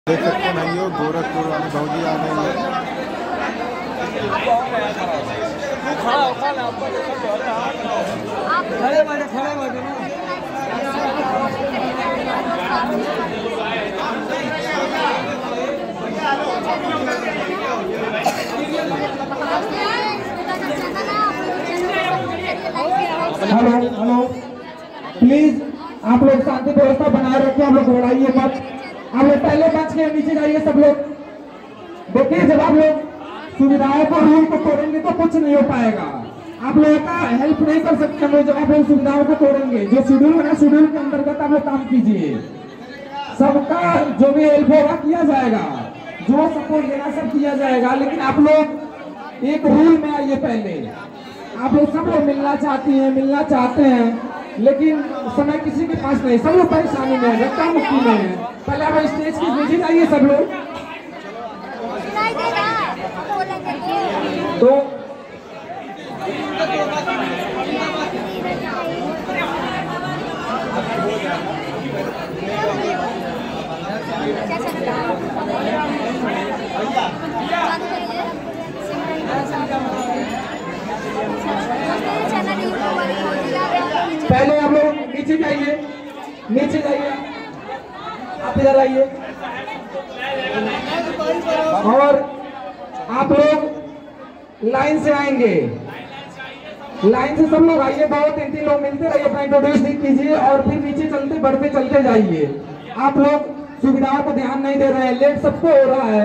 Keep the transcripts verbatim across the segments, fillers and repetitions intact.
देख सकते हैं भाइयों, गोरखपुर वाले भौजी आ गई है। हेलो हेलो प्लीज आप लोग शांति व्यवस्था बनाए रखिए। आप लोग घबराइए मत। आप लोग पहले बच के नीचे जाइए सब लोग। देखिए, जब आप लोग सुविधाओं को रूल को तोड़ेंगे तो कुछ नहीं हो पाएगा। आप लोगों का हेल्प नहीं कर सकते हम लोग जब आप लोग सुविधाओं को तोड़ेंगे। जो शेड्यूल बना शेड्यूल के अंतर्गत आप लोग काम कीजिए। सबका जो भी हेल्प होगा किया जाएगा, जो सपोर्ट देना सब किया जाएगा। लेकिन आप लोग एक रूल में आइए। पहले आप लोग सब लोग मिलना चाहती हैं, मिलना चाहते हैं, लेकिन समय किसी के पास नहीं। सब लोग परेशानी में है, धक्का मुक्की में है। पहले आप स्टेज की नीचे जाइए सब लोग। तो पहले आप लोग नीचे जाइए, नीचे जाइए। आप इधर आइए और आप लोग लाइन से आएंगे। लाइन से सब लोग आइए। दो तीन तीन लोग मिलते रहिए, अपना इंट्रोड्यूस कीजिए और फिर नीचे चलते बढ़ते चलते जाइए। आप लोग सुविधाओं को ध्यान नहीं दे रहे हैं, लेट सबको हो रहा है।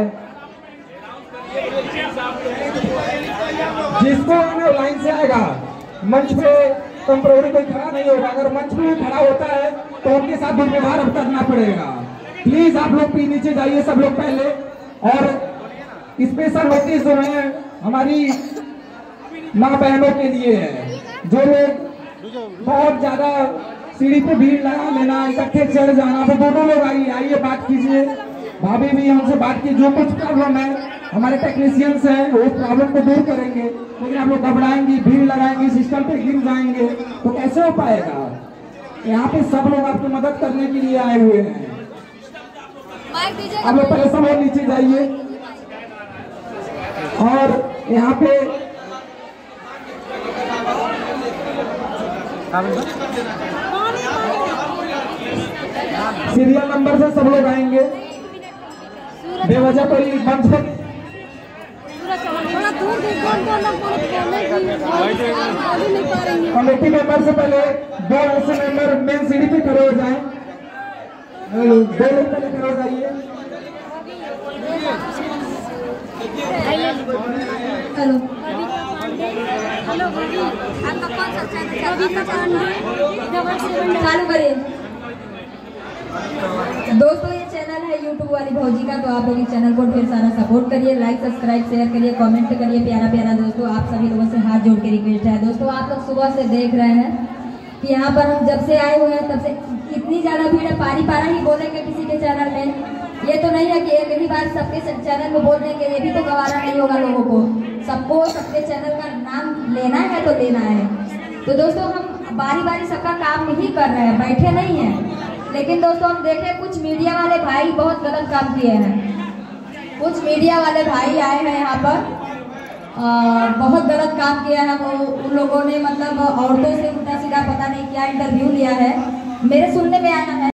जिसको आना लाइन से आएगा। मंच पे टेम्पररी कोई खड़ा नहीं होगा। अगर मंच पे खड़ा होता है तो उनके साथ दुर्व्यवहार अब करना पड़ेगा। प्लीज आप लोग भी नीचे जाइए सब लोग पहले। और स्पेशल नोटिस जो है हमारी माँ बहनों के लिए है, जो लोग बहुत ज्यादा सीढ़ी पे भीड़ लगा लेना, इकट्ठे चढ़ जाना। तो दोनों लोग आइए, आइए बात कीजिए। भाभी भी हमसे बात की, जो कुछ प्रॉब्लम है हमारे टेक्नीशियंस हैं वो प्रॉब्लम को दूर करेंगे। लेकिन आप लोग घबराएंगे, भीड़ लगाएंगे, सिस्टम पे गिर जाएंगे तो कैसे हो पाएगा। यहाँ पे सब लोग आपकी मदद करने के लिए आए हुए हैं। आप लोग पहले सब लोग नीचे जाइए। और यहाँ पे सीरियल नंबर से सब लोग आएंगे। बेवजह कोई मंच पर कमेटी मेंबर से पहले दो ऐसे मेंबर मेन सीढ़ी पे खड़े हो जाएं। दो लोग पहले खड़े हो जाइए। हेलो हेलो भाभी, आपका कौन सा चैनल चालू करिए। दोस्तों, ये चैनल है यूट्यूब वाली भौजी का, तो आप लोग इस चैनल को ढेर सारा सपोर्ट करिए, लाइक सब्सक्राइब शेयर करिए, कमेंट करिए प्यारा प्यारा। दोस्तों, आप सभी लोगों से हाथ जोड़ के रिक्वेस्ट है। दोस्तों, आप लोग सुबह से देख रहे हैं कि यहाँ पर हम जब से आए हुए हैं तब से इतनी ज्यादा भीड़ है। पारी पारा ही बोलेंगे किसी के चैनल में। ये तो नहीं है कि एक ही बार सबके चैनल में बोल देंगे, ये भी तो गवारा नहीं होगा लोगों को। सबको सबके चैनल का नाम लेना है तो लेना है। तो दोस्तों, हम बारी बारी सबका काम नहीं कर रहे हैं, बैठे नहीं हैं। लेकिन दोस्तों, हम देखें कुछ मीडिया वाले भाई बहुत गलत काम किए हैं। कुछ मीडिया वाले भाई आए हैं यहाँ पर, आ, बहुत गलत काम किया है। वो उन लोगों ने मतलब औरतों से उल्टा सीधा पता नहीं क्या इंटरव्यू लिया है। मेरे सुनने में आया है